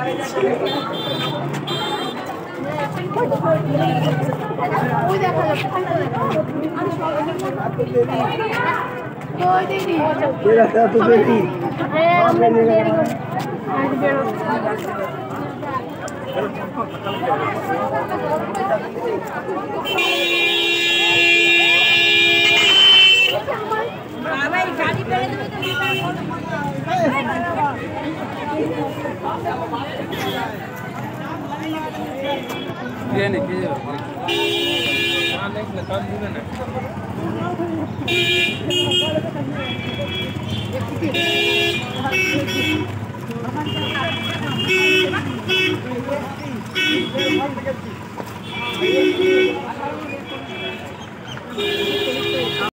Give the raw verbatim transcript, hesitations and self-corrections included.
Mira, está tu baby. ये नहीं किए हाँ नहीं निकाल दूँगा ना Thank you.